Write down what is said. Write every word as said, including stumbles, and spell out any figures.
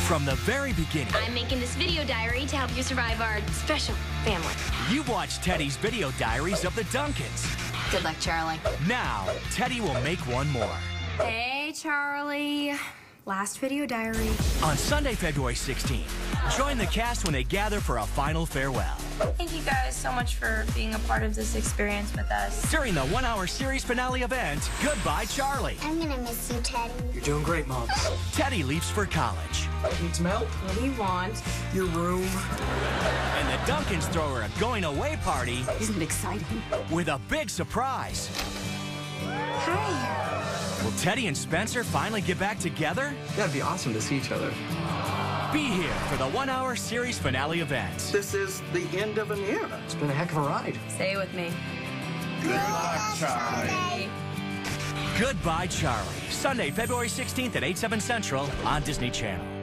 From the very beginning, I'm making this video diary to help you survive our special family. you've watched Teddy's video diaries of the Duncans. Good luck, Charlie. Now, Teddy will make one more. Hey, Charlie. Last video diary. On Sunday, February sixteenth, join the cast when they gather for a final farewell. Thank you guys so much for being a part of this experience with us. During the one-hour series finale event, Goodbye, Charlie. I'm gonna miss you, Teddy. You're doing great, Mom. Teddy leaves for college. Need some help? What do you want? Your room. And the Duncans throw her a going-away party Isn't it exciting? with a big surprise. Hi. Will Teddy and Spencer finally get back together? Yeah, it'd be awesome to see each other. Be here for the one-hour series finale event. This is the end of an era. It's been a heck of a ride. Say it with me. Goodbye, Charlie. Sunday, February sixteenth at eight, seven Central on Disney Channel.